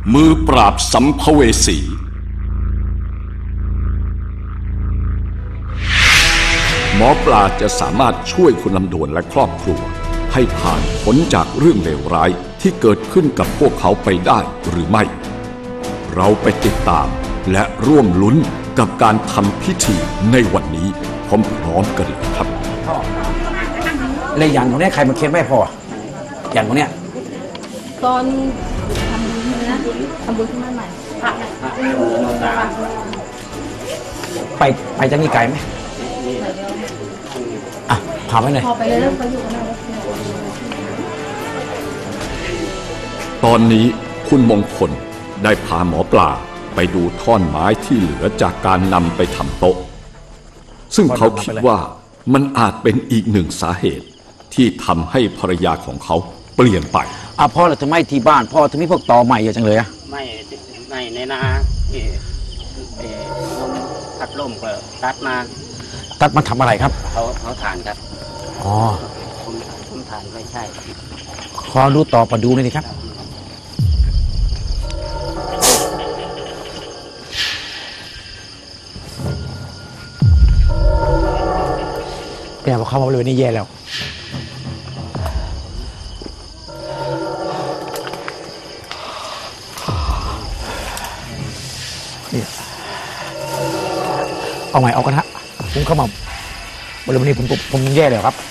มือปราบสัมภเวสีหมอปลาจะสามารถช่วยคุณลำดวนและครอบครัวให้ผ่านพ้นจากเรื่องเลวร้ายที่เกิดขึ้นกับพวกเขาไปได้หรือไม่ เราไปติดตามและร่วมลุ้นกับการทำพิธีในวันนี้พร้อมๆกันเลยครับพ่อเลยอย่างตรงนี้ใครมาเค้นไม่พออย่างตรงเนี้ยตอนทำบุญนะทำบุญขึ้นมาใหม่ไปจะมีไกลไหมอ่ะพาไปหน่อยพอไปเลยเริ่มไปอยู่กันแล้วตอนนี้คุณมงคลได้พาหมอปลาไปดูท่อนไม้ที่เหลือจากการนำไปทำโต๊ะซึ่งเขาคิดว่ามันอาจเป็นอีกหนึ่งสาเหตุที่ทำให้ภรรยาของเขาเปลี่ยนไปพ่อเราถึงไม่ที่บ้านพ่อถึงมีพวกตอใหม่เยอะจังเลยอะไม่ในนาตัดล่มก็ตัดมาทำอะไรครับเขาถ่านครับอ๋อผมถ่านไม่ใช่ขอรู้ต่อประดูเลยครับเป็นเพราะเขามาเลยนี่แย่แล้วเอาไงเอากันฮะผมเข้ามาบริเวณนี้ผมแย่เลยครับ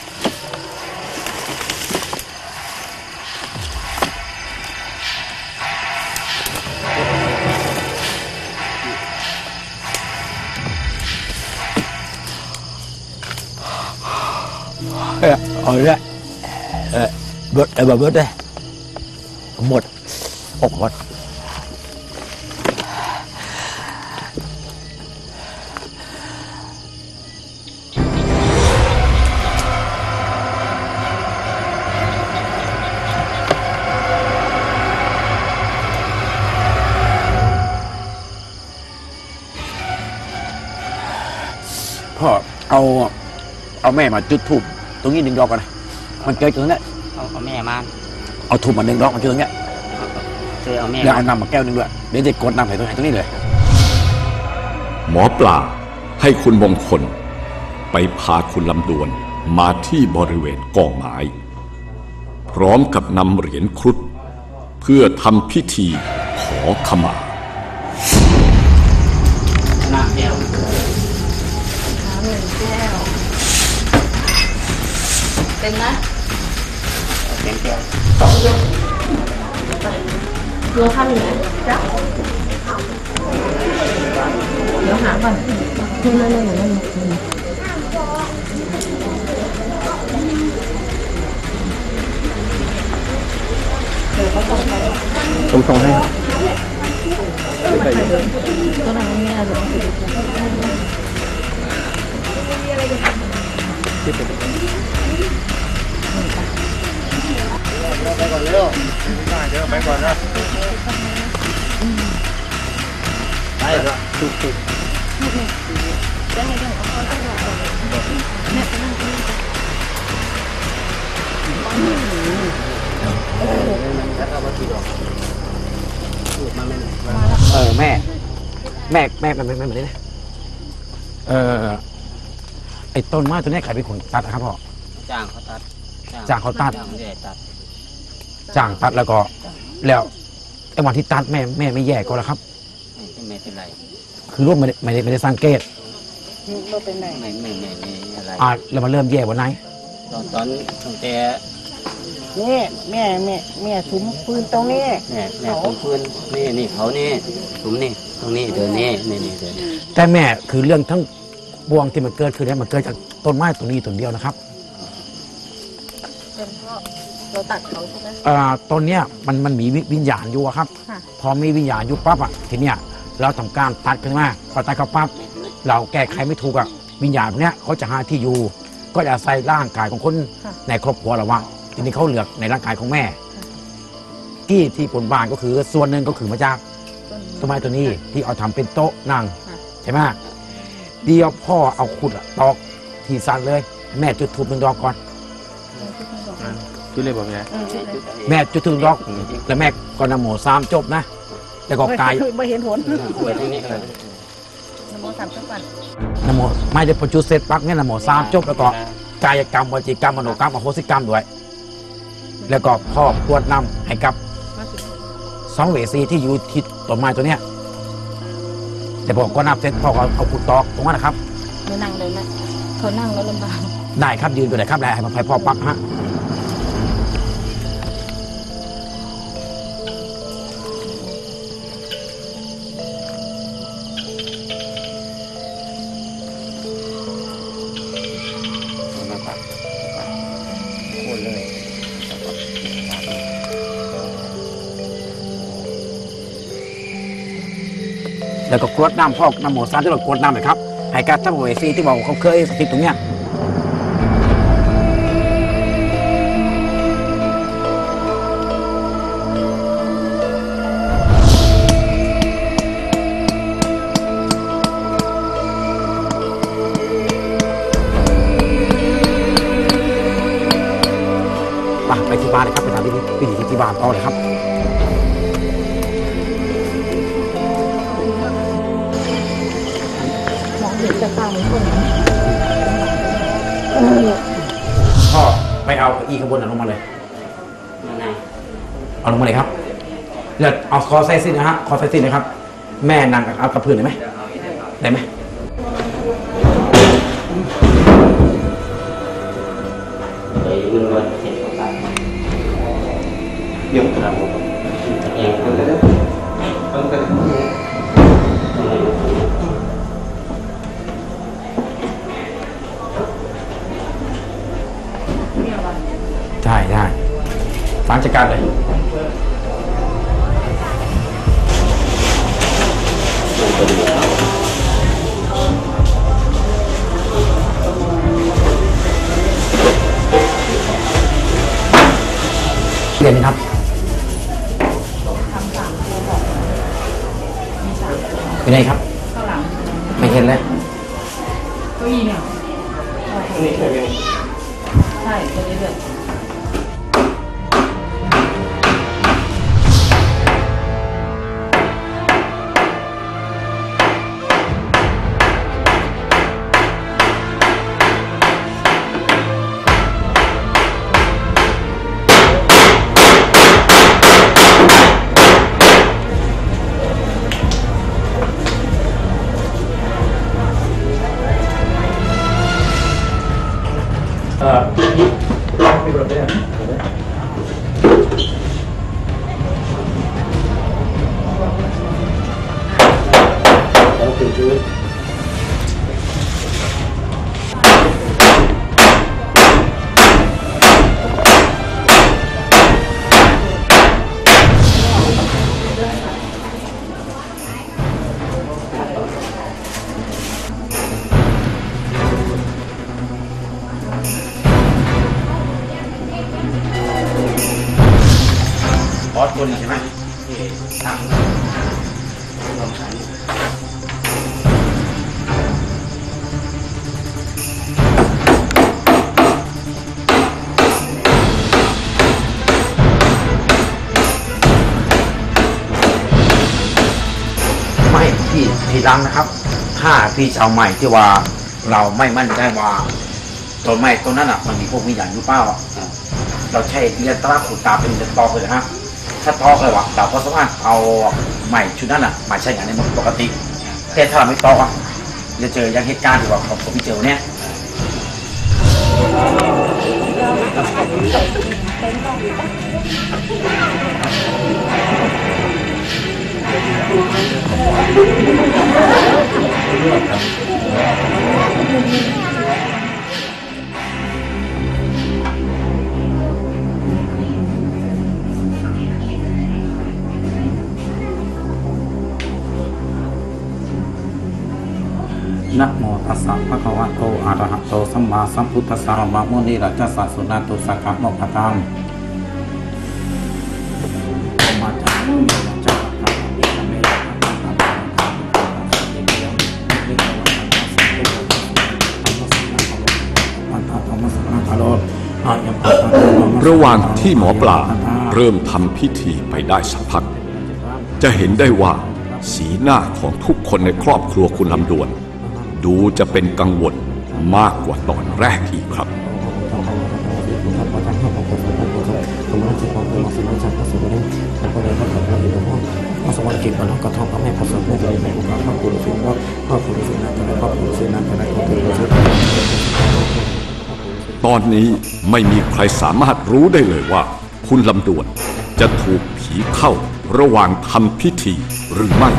เอาเลยเบิดเบิดเลยหมดอกหมดพ่อเอาแม่มาจุดธูปตรงนี้1 ดอกก่อนนะมันเกิดตรงนี้เอาแม่มาเอาธูปมา1 ดอกมันเกิดตรงนี้เอาแม่แล้วเอาน้ำมาแก้วนึงด้วยเดี๋ยวจะกดน้ำใส่ตรงนี้เลยหมอปลาให้คุณมงคลไปพาคุณลำดวนมาที่บริเวณกองไม้พร้อมกับนำเหรียญครุฑเพื่อทำพิธีขอขมาน้ำแก้วเป็นไหมเป็นแก้ว 2 ยกโยข้ามอยู่ไหนจ๊ะเดี๋ยวหาก่อนนั่นผมส่งให้ก็นั่งนี่นะเดี๋ยวไปก่อนเร็วไปก่อนนะไปละถูกแม่ไม่ได้นะไอ้ต้นไม้ตัวนี้ใครเป็นคนตัดครับพ่อจ้างเขาตัดจ้างตัดแล้วก็แล้วไอ้วันที่ตัดแม่ไม่แย่ก็แล้วครับไม่เป็นไรคือร่วมไม่ได้สังเกตไม่เป็นไรไม่อะไรแล้วมันเริ่มแย่วันไหนตอนตั้งแต่แม่สุมปืนตรงนี้แม่สุมปืนนี่เขานี่สุมนี่ตรงนี้เดินนี่เดินแต่แม่คือเรื่องทั้งบวงที่มันเกิดคือมันเกิดจากต้นไม้ตัวนี้ต้นเดียวนะครับเราตัดเขาใช่ไหมต้นเนี้ยมันมีวิญญาณอยู่ครับพอมีวิญญาณอยู่ปั๊บทีเนี้ยเราทำการตัดขึ้นมาพอตัดเขาปั๊บเราแก้ไขไม่ถูกวิญญาณเนี้ยเขาจะหาที่อยู่ก็จะใส่ร่างกายของคนในครอบครัวเราว่าทีนี้เขาเลือกในร่างกายของแม่ที่ผลบานก็คือส่วนหนึ่งก็คือมาจากต้นไม้ตัวนี้ที่เอาทำเป็นโต๊ะนั่งใช่ไหมเดี๋ยวพ่อเอาขุดตอกที่สันเลยแม่จุดธูป1 ดอกก่อนจุดเลยบอกไงแม่จุดถึงดอกแล้วแม่ก็นำหมู3 จบนะแล้วก็กายไม่เห็นผลเปิดตรงนี้เลยนโมสามจังหวัดนะโมไม่ได้ประจุเสร็จปั๊บเนี่ยนะโมสามจบแล้วก็กายกรรมวจีกรรมมโนกรรมอโหสิกรรมด้วยแล้วก็พ่อกรวดน้ำให้กับ2 เวสีที่อยู่ที่ต้นไม้ตัวเนี้ยแต่พอกรวดน้ำเสร็จพ่อก็เอาขุดตอกตรงนั้นนะครับไม่นั่งเลยนะเขานั่งแล้วลำบากได้ครับยืนไปเลยครับได้ให้มันให้พ่อปั๊บฮะแล้วก็กรวดน้ำพ่อนโมสามที่เรากรวดน้ำเลยครับให้การทั้งเวสีที่บอกเขาเคยคิดตรงเนี้ยไปที่บ้านเลยครับไปทำพิธีที่บ้านต่อเลยครับมองเห็นแต่ตาเหมือนคนพ่อไปเอาอีข้างบนลงมาเลยนั่นไงเอาลงมาเลยครับเดี๋ยวเอาคอไซสิ้นนะฮะคอไซสิ้นนะครับแม่นางเอากระพื้นได้ไหมได้ไหมเดี๋ยวมันวนเสร็จเข้าไปเดี๋ยวเราเองทำกันได้ฟังจัดการเลยเรียนไหมครับเป็นไงครับไม่เห็นเลยเก้าอี้เนี่ยใช่ตัวนี้เลยพี่ไม่รู้เลยแล้วคือ บอสคนใช่ไหมตั้งลองใช้ไม่พี่ดังนะครับถ้าพี่จะเอาใหม่ที่ว่าเราไม่มั่นใจว่าต้นไม้ต้นนั้นอ่ะมันมีพวกวิญญาณอยู่เปล่าเราใช้เรียนตราขุดตาเป็นตอกเลยนะฮะถ้าตอกเลยวะเราก็สามารถเอาใหม่ชุดนั้นอ่ะมาใช้งานในปกติแต่ถ้าเราไม่ตอกอ่ะจะเจออย่างเหตุการณ์ที่ว่าผมเจอเนี่ยนะโมตัสสะภะคะวะโตอะระหะโตสัมมาสัมพุทธัสสะนะโมนิรัจจสัสสุนาตุสักขะโมกตังมาจากโมจักรพรรดิเมตระหว่างที่หมอปลาเริ่มทำพิธีไปได้สักพักจะเห็นได้ว่าสีหน้าของทุกคนในครอบครัวคุณลำดวนดูจะเป็นกังวลมากกว่าตอนแรกอีกครับตอนนี้ไม่มีใครสามารถรู้ได้เลยว่าคุณลำดวนจะถูกผีเข้าระหว่างทำพิธีหรือไม่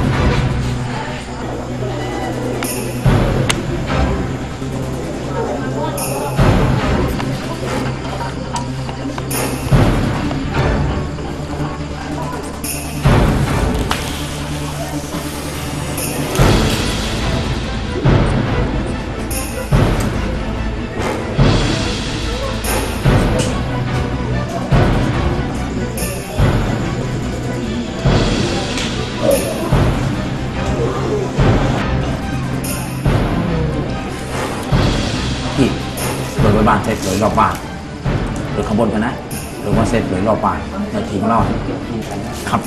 โดยบ้านเสร็จโดยรอบบ้านหรือขบวนกันนะหรือว่าเสร็จโดยรอบบ้านในทีมเราครับ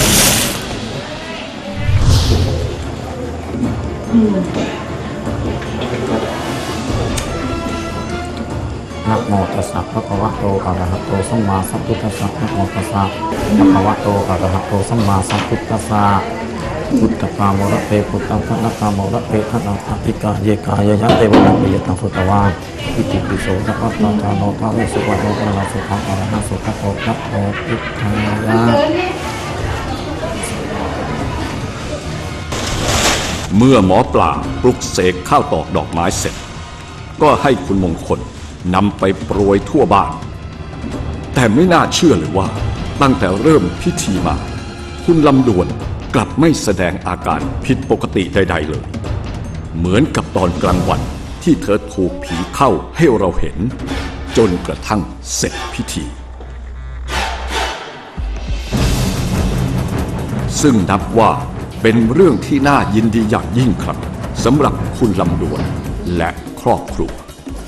นะโมตัสสะภะคะวะโตอะระหะโตสัมมาสัมพุทธัสสะนะโมตัสสะภะคะวะโตอะระหะโตสัมมาสัมพุทธัสสะพุทธกามระเปพุทธังพระกามระเปขณะอภิกาเยกายะเตวะนังปิยตังสุตวาอิติปิโสสัพพะตาโนทาเวสุวะโนอะระสุขังอรหังสุขโตพระโตพุทธายะเมื่อหมอปลาปลุกเสกข้าวตอกดอกไม้เสร็จก็ให้คุณมงคลนำไปโปรยทั่วบ้านแต่ไม่น่าเชื่อเลยว่าตั้งแต่เริ่มพิธีมาคุณลำดวนกลับไม่แสดงอาการผิดปกติใดๆเลยเหมือนกับตอนกลางวันที่เธอถูกผีเข้าให้เราเห็นจนกระทั่งเสร็จพิธีซึ่งนับว่าเป็นเรื่องที่น่ายินดีอย่างยิ่งครับสำหรับคุณลำดวนและครอบครัว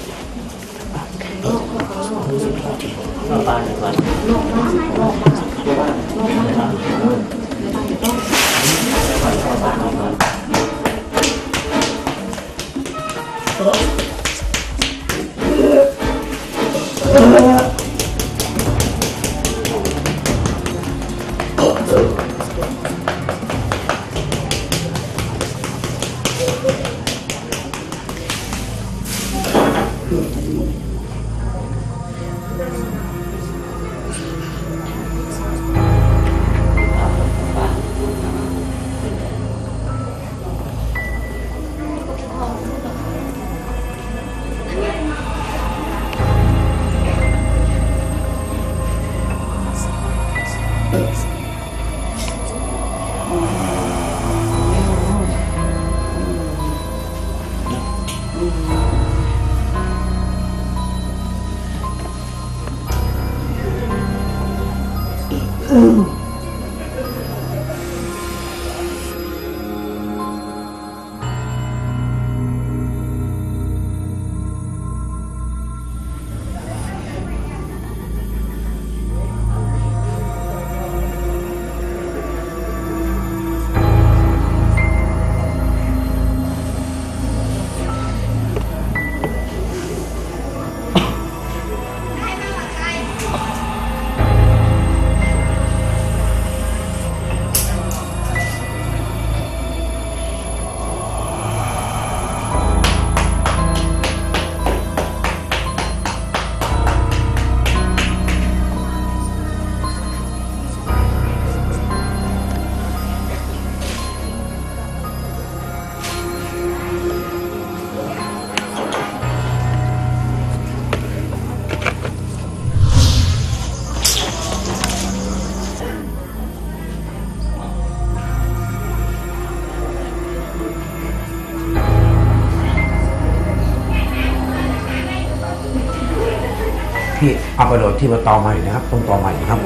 ที่เอาไปโหลดที่มาต่อใหม่นะครับต้องต่อใหม่นะครับ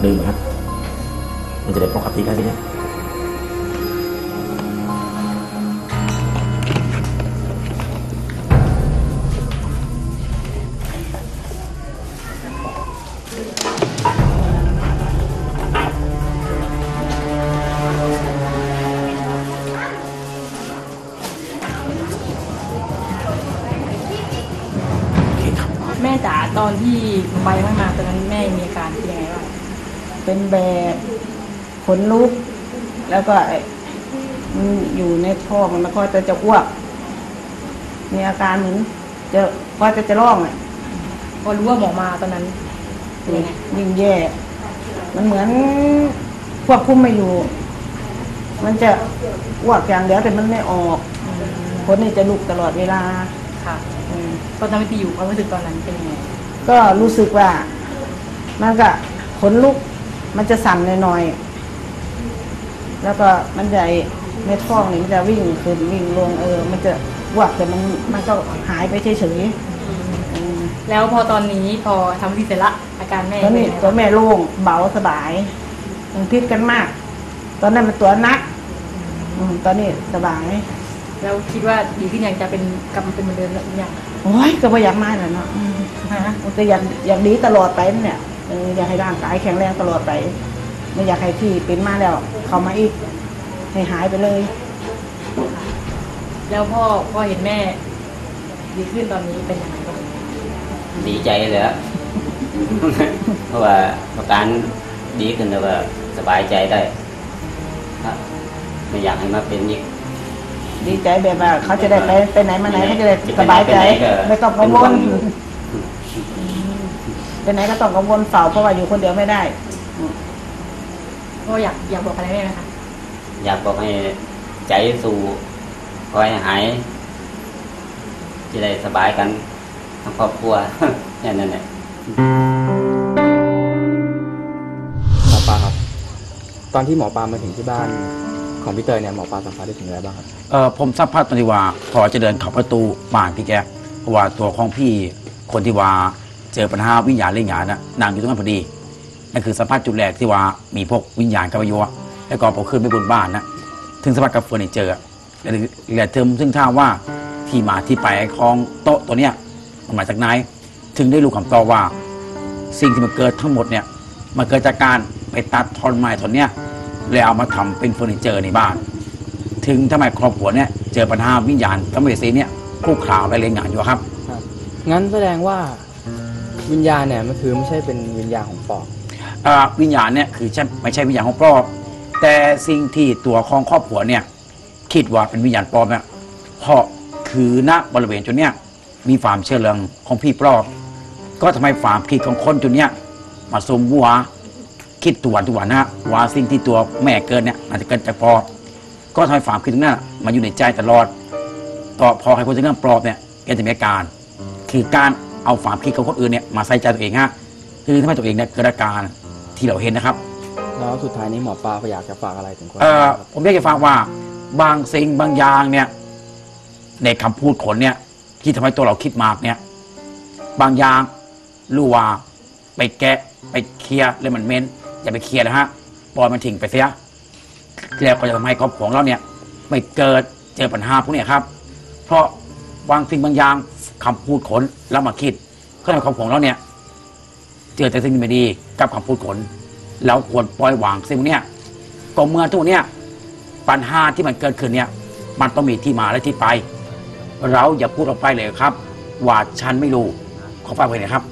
ดื่มครับมันจะได้ปกติได้ทีนี้แม่จ๋าตอนที่ใบมันมาตอนนั้นแม่มีอาการเป็นยังไงบ้างเป็นแบบขนลุก แล้วก็มันอยู่ในท้องแล้วก็จะอ้วก มีอาการเหมือนจะร้องอ่ะพอรู้ว่าหมอมาตอนนั้นเป็นยังไงยิ่งแย่ มันเหมือนควบคุมไม่อยู่ มันจะอ้วกอย่างเดียวแต่มันไม่ออกคนนี่จะลุกตลอดเวลาค่ะตอนนั้นที่อยู่ความรู้สึกตอนนั้นเป็นยังไงก็รู้สึกว่ามันก็ขนลุก มันจะสั่นหน่อยๆแล้วก็มันใหญ่เม็ดฟองนี่มันจะวิ่งขึ้นวิ่งลงมันจะอ้วกแต่มันก็หายไปเฉยๆแล้วพอตอนนี้พอทำที่เสร็จละอาการแม่ตอนนี้เป็นยังไงตัวแม่โล่งเบาสบายมันพิษกันมาก ตอนนั้นมันตัวนักตอนนี้สบายแล้วคิดว่าดีขึ้นยังจะเป็นกลับมาเป็นเหมือนเดิมหรือยังโอ้ยก็ไม่อยากมาแล้วเนาะมันก็อยากดีตลอดไปเนี่ยอยากให้ร่างกายแข็งแรงตลอดไปไม่อยากให้ที่เป็นมาแล้วเข้ามาอีกให้หายไปเลยแล้วพ่อเห็นแม่ดีขึ้นตอนนี้เป็นยังไงบ้างดีใจเลยอะ เพราะว่าอาการดีขึ้นแล้วก็สบายใจได้ไม่อยากให้มาเป็นอีกดีใจแบบว่าเขาจะได้ไปไหนมาไหนเขาจะได้สบายใจไม่ต้องกังวลไปไหนก็ต้องกังวลเฝ้าเพราะว่าอยู่คนเดียวไม่ได้พ่ออยากบอกอะไรแม่ไหมคะอยากบอกให้ใจสู้คอยหายจะได้สบายกันทั้งครอบครัว แค่นั้นแหละหมอปลาครับตอนที่หมอปลามาถึงที่บ้านของพี่เตยเนี่ยหมอปลาสัมผัสได้ถึงอะไรบ้างครับผมสัมผัสตอนที่ว่าพอจะเดินเข้าประตูบ้านพี่แกเพราะว่าตัวของพี่คนที่ว่าเจอปัญหาวิญญาณเล่นงานนะนั่งอยู่ตรงนั้นพอดีนั่นคือสัมผัสจุดแรกที่ว่ามีพวกวิญญาณกับวิญญาณแล้วก็พอขึ้นไปบนบ้านนะถึงสัมผัสกับเฟอร์นิเจอร์และเทอมซึ่งถ้าว่าที่มาที่ไปของโต๊ะตัวเนี้ยมันมาจากไหนถึงได้รู้คำตอบว่าสิ่งที่มันเกิดทั้งหมดเนี่ยมันเกิดจากการไปตัดท่อนไม้ท่อนเนี้ยแล้วเอามาทำเป็นเฟอร์นิเจอร์ในบ้านถึงทำไมครอบครัวเนี่ยเจอปัญหาวิญญาณกับเวสีเนี่ยคู่คราวและเล่นงานอยู่ครับงั้นแสดงว่าวิญญาณเนี่ยมันคือไม่ใช่เป็นวิญญาณของปอบวิญญาณเนี่ยคือไม่ใช่วิญญาณของปลอบแต่สิ่งที่ตัวของครอบครัวเนี่ยคิดว่าเป็นวิญญาณปลอมเนี่ยเพราะคือณบริเวณจุดเนี้ยมีความเชื่อเรื่องของพี่ปลอบก็ทำให้ความคิดของคนจุดเนี้ยมาสมวัวคิดทุกวันนะว่าสิ่งที่ตัวแม่เกิดเนี่ยอาจจะเกิดจากปลอบก็ทำให้ความคิดตรงนั้นมาอยู่ในใจตลอดต่อพอใครคนจะเรื่องปลอบเนี่ยแกจะมีอาการคือการเอาความคิดของคนอื่นเนี่ยมาใส่ใจตัวเองฮะคือทำให้ตัวเองเนี่ยเกิดอาการที่เราเห็นนะครับแล้วสุดท้ายนี้หมอปลาอยากจะฝากอะไรถึงคนผมอยากจะฝากว่าบางสิ่งบางอย่างเนี่ยในคำพูดคนเนี่ยที่ทำให้ตัวเราคิดมากเนี่ยบางอย่างรู้ว่าไปแกะไปเคลียร์เลยมันเม้นอย่าไปเคลียร์นะฮะปล่อยมันทิ้งไปเสียแล้วก็จะทำให้ครอบครัวของเราเนี่ยไม่เกิดเจอปัญหาพวกนี้ครับเพราะบางสิ่งบางอย่างคำพูดคนแล้วมาคิดก็ทำให้ครอบครัวของเราเนี่ยเจอแต่สิ่งที่ไม่ดีกับคำพูดคนเราควรปล่อยวางสิ่งพวกนี้ก็เมื่อทุกเนี่ยปัญหาที่มันเกิดขึ้นเนี่ยมันต้องมีที่มาและที่ไปเราอย่าพูดออกไปเลยครับว่าฉันไม่รู้ขอฝากไว้นะครับ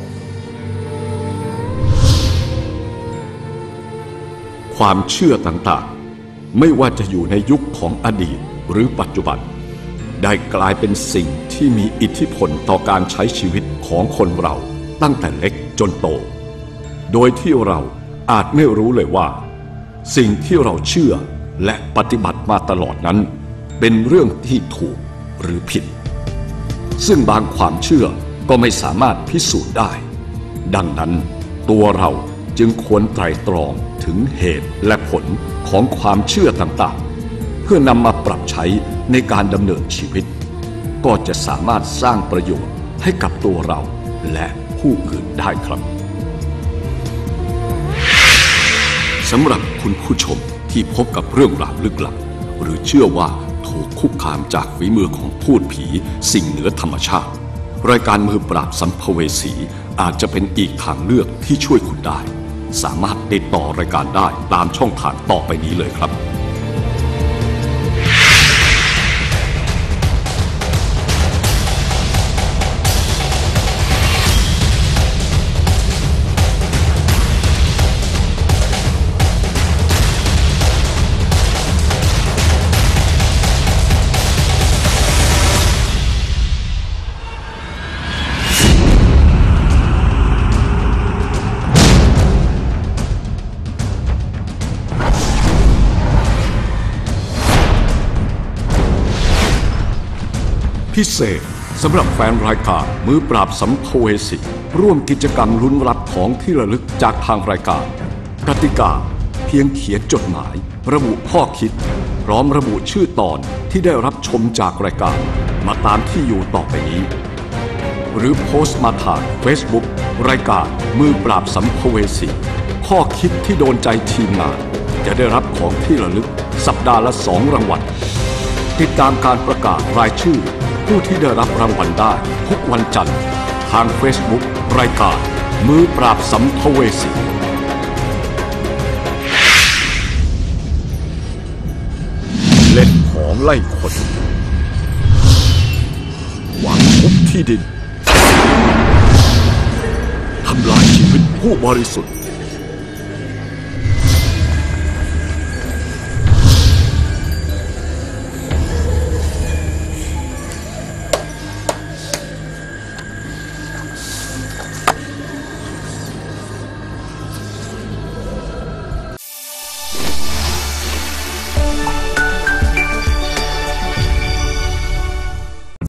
ความเชื่อต่างๆไม่ว่าจะอยู่ในยุคของอดีตหรือปัจจุบันได้กลายเป็นสิ่งที่มีอิทธิพลต่อการใช้ชีวิตของคนเราตั้งแต่เล็กจนโตโดยที่เราอาจไม่รู้เลยว่าสิ่งที่เราเชื่อและปฏิบัติมาตลอดนั้นเป็นเรื่องที่ถูกหรือผิดซึ่งบางความเชื่อก็ไม่สามารถพิสูจน์ได้ดังนั้นตัวเราจึงควรไตร่ตรองถึงเหตุและผลของความเชื่อต่างๆเพื่อนำมาปรับใช้ในการดำเนินชีวิตก็จะสามารถสร้างประโยชน์ให้กับตัวเราและผู้อื่นได้ครับสำหรับคุณผู้ชมที่พบกับเรื่องราวลึกลับหรือเชื่อว่าถูกคุกคามจากฝีมือของพูดผีสิ่งเหนือธรรมชาติรายการมือปราบสัมภเวสีอาจจะเป็นอีกทางเลือกที่ช่วยคุณได้สามารถติดต่อรายการได้ตามช่องทางต่อไปนี้เลยครับพิเศษสำหรับแฟนรายการมือปราบสัมภเวสีร่วมกิจกรรมลุ้นรับของที่ระลึกจากทางรายการกติกาเพียงเขียนจดหมายระบุข้อคิดพร้อมระบุชื่อตอนที่ได้รับชมจากรายการมาตามที่อยู่ต่อไปนี้หรือโพสต์มาทาง Facebook รายการมือปราบสัมภเวสีข้อคิดที่โดนใจทีมงานจะได้รับของที่ระลึกสัปดาห์ละ2รางวัลติดตามการประกาศรายชื่อผู้ที่ได้รับรางวัลได้ทุกวันจันทร์ทาง Facebook รายการมือปราบสัมภเวสีเล่นของไล่คนหวังพบที่ดินทำลายชีวิตผู้บริสุทธิ์